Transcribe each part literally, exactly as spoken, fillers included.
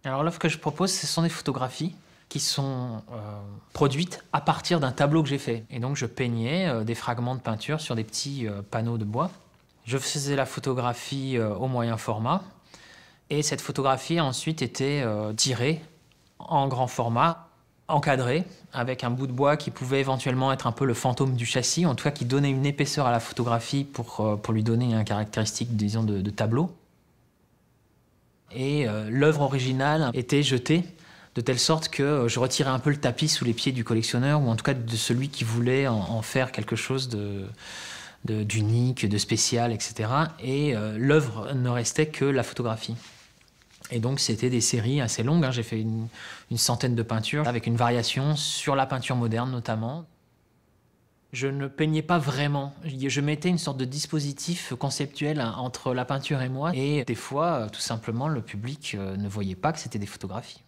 Alors l'œuvre que je propose, ce sont des photographies qui sont euh, produites à partir d'un tableau que j'ai fait. Et donc je peignais euh, des fragments de peinture sur des petits euh, panneaux de bois. Je faisais la photographie euh, au moyen format. Et cette photographie a ensuite été euh, tirée en grand format, encadrée, avec un bout de bois qui pouvait éventuellement être un peu le fantôme du châssis, en tout cas qui donnait une épaisseur à la photographie pour, euh, pour lui donner une caractéristique, disons, de, de tableau. Et euh, l'œuvre originale était jetée de telle sorte que euh, je retirais un peu le tapis sous les pieds du collectionneur, ou en tout cas de celui qui voulait en, en faire quelque chose de, de, d'unique, de spécial, et cetera. Et euh, l'œuvre ne restait que la photographie. Et donc c'était des séries assez longues, hein. J'ai fait une, une centaine de peintures, avec une variation sur la peinture moderne notamment. Je ne peignais pas vraiment. Je mettais une sorte de dispositif conceptuel entre la peinture et moi. Et des fois, tout simplement, le public ne voyait pas que c'était des photographies.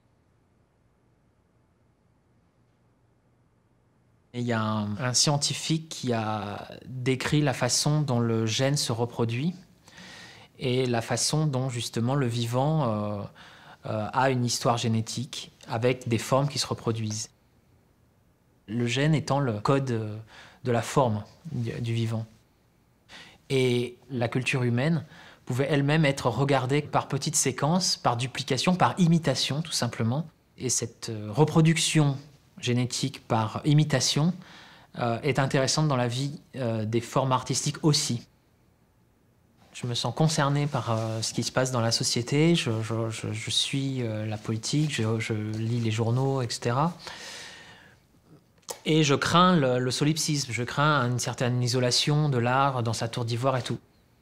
Et il y a un, un scientifique qui a décrit la façon dont le gène se reproduit et la façon dont, justement, le vivant euh, euh, a une histoire génétique avec des formes qui se reproduisent. Le gène étant le code de la forme du, du vivant. Et la culture humaine pouvait elle-même être regardée par petites séquences, par duplication, par imitation tout simplement. Et cette reproduction génétique par imitation euh, est intéressante dans la vie euh, des formes artistiques aussi. Je me sens concerné par euh, ce qui se passe dans la société, je, je, je, je suis euh, la politique, je, je lis les journaux, et cetera. Et je crains le, le solipsisme, je crains une certaine isolation de l'art dans sa tour d'ivoire et tout.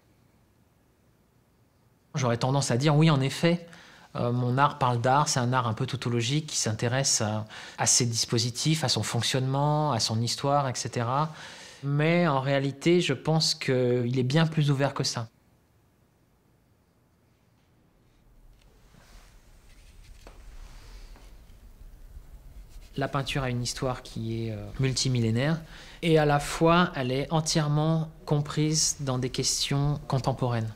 J'aurais tendance à dire, oui, en effet, euh, mon art parle d'art, c'est un art un peu tautologique qui s'intéresse à, à ses dispositifs, à son fonctionnement, à son histoire, et cetera. Mais en réalité, je pense qu'il est bien plus ouvert que ça. La peinture a une histoire qui est euh, multimillénaire et à la fois elle est entièrement comprise dans des questions contemporaines.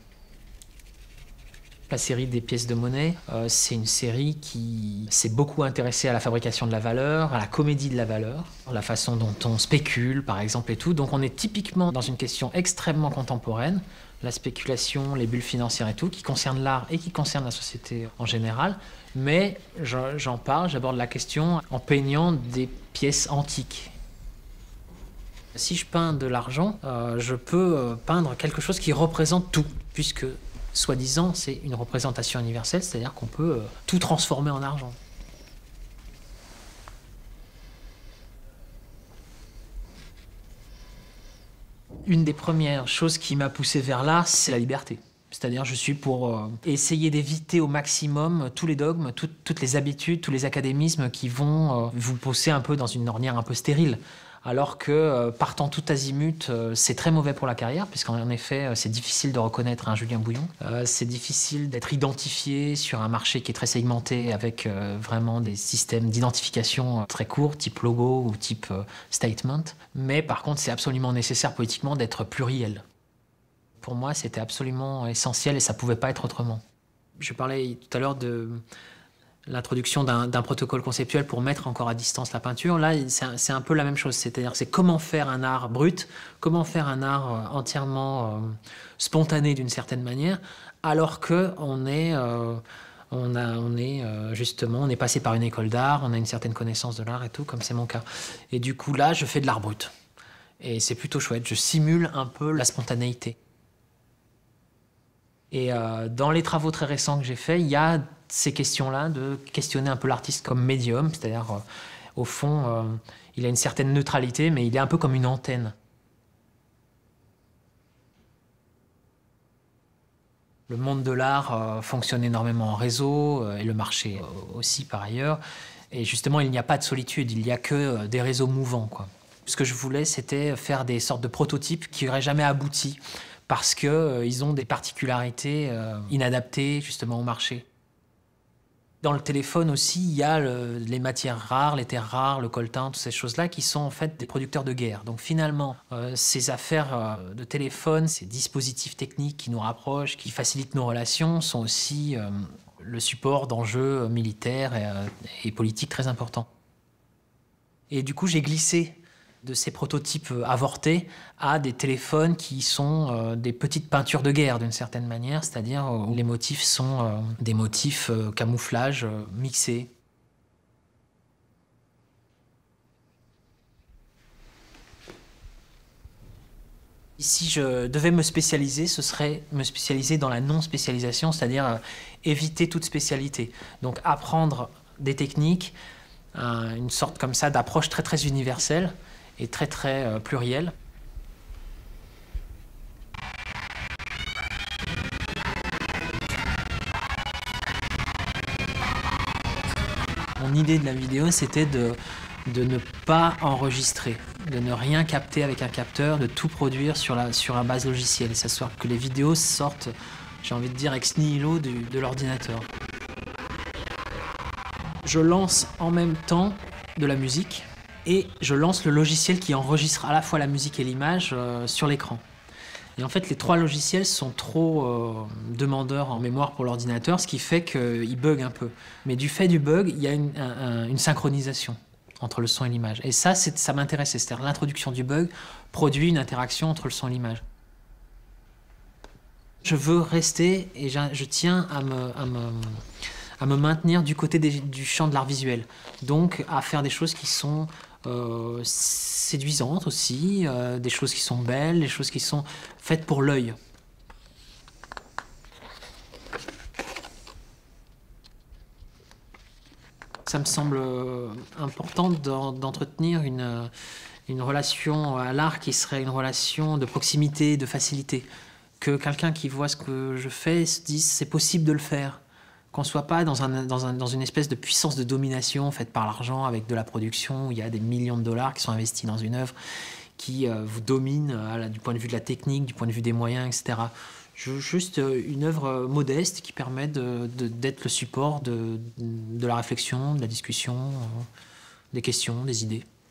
La série des pièces de monnaie, euh, c'est une série qui s'est beaucoup intéressée à la fabrication de la valeur, à la comédie de la valeur, la façon dont on spécule par exemple et tout. Donc on est typiquement dans une question extrêmement contemporaine, la spéculation, les bulles financières et tout, qui concerne l'art et qui concerne la société en général. Mais j'en parle, j'aborde la question en peignant des pièces antiques. Si je peins de l'argent, euh, je peux peindre quelque chose qui représente tout, puisque, soi-disant, c'est une représentation universelle, c'est-à-dire qu'on peut euh, tout transformer en argent. Une des premières choses qui m'a poussé vers l'art, c'est la liberté. C'est-à-dire, je suis pour euh, essayer d'éviter au maximum tous les dogmes, tout, toutes les habitudes, tous les académismes qui vont euh, vous pousser un peu dans une ornière un peu stérile. Alors que euh, partant tout azimut, euh, c'est très mauvais pour la carrière, puisqu'en effet, euh, c'est difficile de reconnaître un Julien Bouillon. Euh, c'est difficile d'être identifié sur un marché qui est très segmenté, avec euh, vraiment des systèmes d'identification très courts, type logo ou type euh, statement. Mais par contre, c'est absolument nécessaire politiquement d'être pluriel. Pour moi, c'était absolument essentiel et ça ne pouvait pas être autrement. Je parlais tout à l'heure de l'introduction d'un protocole conceptuel pour mettre encore à distance la peinture. Là, c'est un, un peu la même chose. C'est-à-dire, c'est comment faire un art brut, comment faire un art entièrement euh, spontané d'une certaine manière, alors qu'on est, euh, on a, on est euh, justement, on est passé par une école d'art, on a une certaine connaissance de l'art et tout, comme c'est mon cas. Et du coup, là, je fais de l'art brut. Et c'est plutôt chouette. Je simule un peu la spontanéité. Et euh, dans les travaux très récents que j'ai faits, il y a ces questions-là de questionner un peu l'artiste comme médium, c'est-à-dire, euh, au fond, euh, il a une certaine neutralité, mais il est un peu comme une antenne. Le monde de l'art euh, fonctionne énormément en réseau, euh, et le marché euh, aussi par ailleurs. Et justement, il n'y a pas de solitude, il n'y a que euh, des réseaux mouvants, quoi. Ce que je voulais, c'était faire des sortes de prototypes qui n'auraient jamais abouti, parce qu'ils euh, ont des particularités euh, inadaptées justement au marché. Dans le téléphone aussi, il y a le, les matières rares, les terres rares, le coltan, toutes ces choses-là qui sont en fait des producteurs de guerre. Donc finalement, euh, ces affaires euh, de téléphone, ces dispositifs techniques qui nous rapprochent, qui facilitent nos relations, sont aussi euh, le support d'enjeux militaires et, euh, et politiques très importants. Et du coup, j'ai glissé de ces prototypes avortés à des téléphones qui sont euh, des petites peintures de guerre d'une certaine manière, c'est-à-dire où les motifs sont euh, des motifs euh, camouflage euh, mixés. Si je devais me spécialiser, ce serait me spécialiser dans la non-spécialisation, c'est-à-dire euh, éviter toute spécialité. Donc apprendre des techniques, euh, une sorte comme ça d'approche très très universelle et très très euh, plurielle. Mon idée de la vidéo, c'était de, de ne pas enregistrer, de ne rien capter avec un capteur, de tout produire sur, la, sur un base logicielle, et s'assurer que les vidéos sortent, j'ai envie de dire, ex nihilo du, de l'ordinateur. Je lance en même temps de la musique et je lance le logiciel qui enregistre à la fois la musique et l'image euh, sur l'écran. Et en fait, les trois logiciels sont trop euh, demandeurs en mémoire pour l'ordinateur, ce qui fait qu'il bug un peu. Mais du fait du bug, il y a une, un, une synchronisation entre le son et l'image. Et ça, ça m'intéressait, c'est-à-dire l'introduction du bug produit une interaction entre le son et l'image. Je veux rester, et je, je tiens à me, à, me, à me maintenir du côté des, du champ de l'art visuel. Donc à faire des choses qui sont euh, séduisantes aussi, euh, des choses qui sont belles, des choses qui sont faites pour l'œil. Ça me semble important d'entretenir une, une relation à l'art qui serait une relation de proximité, de facilité. Que quelqu'un qui voit ce que je fais se dise c'est possible de le faire. Qu'on ne soit pas dans, un, dans, un, dans une espèce de puissance de domination faite par l'argent avec de la production où il y a des millions de dollars qui sont investis dans une œuvre qui euh, vous domine euh, du point de vue de la technique, du point de vue des moyens, et cetera. Je veux juste une œuvre modeste qui permet de, de, d'être le support de, de la réflexion, de la discussion, euh, des questions, des idées.